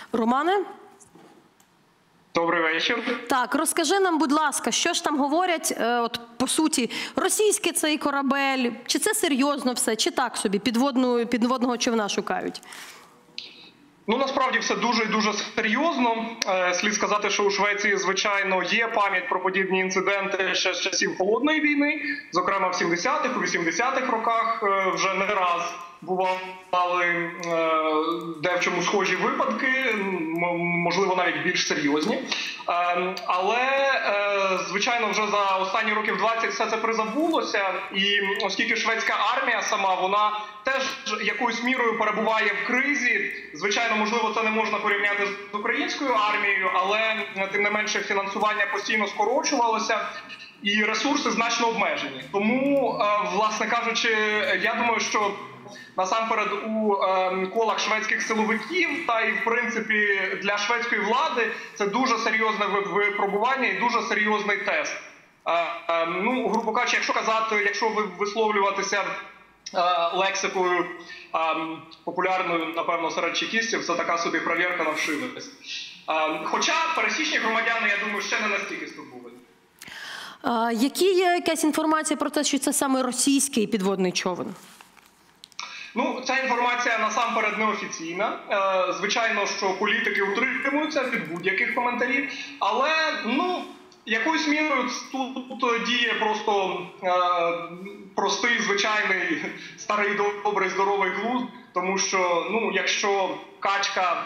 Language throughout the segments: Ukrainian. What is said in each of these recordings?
Романе? Добрий вечір. Так, розкажи нам, будь ласка, що ж там говорять, от по суті, російський цей корабель, чи це серйозно все, чи так собі, підводного човна шукають? Ну, насправді все дуже і дуже серйозно. Слід сказати, що у Швеції, звичайно, є пам'ять про подібні інциденти ще з часів Холодної війни. Зокрема, в 70-х, у 80-х роках вже не раз бували де в чому схожі випадки, можливо, навіть більш серйозні. Але, звичайно, вже за останні років 20 все це призабулося. І оскільки шведська армія сама, вона теж якоюсь мірою перебуває в кризі. Звичайно, можливо, це не можна порівняти з українською армією, але, тим не менше, фінансування постійно скорочувалося і ресурси значно обмежені. Тому, власне кажучи, я думаю, що насамперед у колах шведських силовиків та і, в принципі, для шведської влади це дуже серйозне випробування і дуже серйозний тест. Ну, грубо кажучи, якщо висловлюватися лексикою популярною, напевно, серед чекістів, це така собі перевірка на вшивість. Хоча пересічні громадяни, я думаю, ще не настільки стурбовані. Є якась інформація про те, що це саме російський підводний човен? Ну, ця інформація насамперед неофіційна. Звичайно, що політики утримуються від будь-яких коментарів, але, ну, якоюсь мірою тут діє просто простий, звичайний, старий, добрий, здоровий глузд, тому що, ну, якщо качка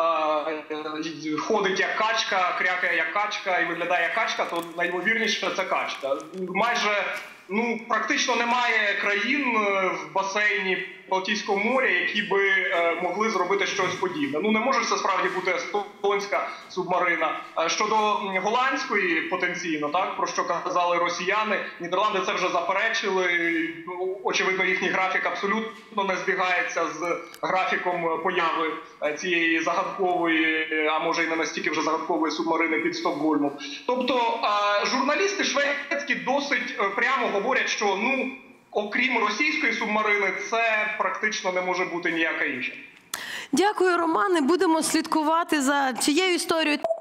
ходить як качка, крякає як качка і виглядає як качка, то найімовірніше це качка. Майже, ну, практично немає країн в басейні Балтійського моря, які би могли зробити щось подібне. Ну, не може це справді бути естонська субмарина. Щодо голландської потенційно, так, про що казали росіяни, Нідерланди це вже заперечили. Очевидно, їхній графік абсолютно не збігається з графіком появи цієї загадкової, а може і не настільки вже загадкової субмарини під Стокгольмом. Тобто журналісти шведські досить прямо говорять, що, ну, окрім російської субмарини, це практично не може бути ніяка інша. Дякую, Романе. Будемо слідкувати за цією історією.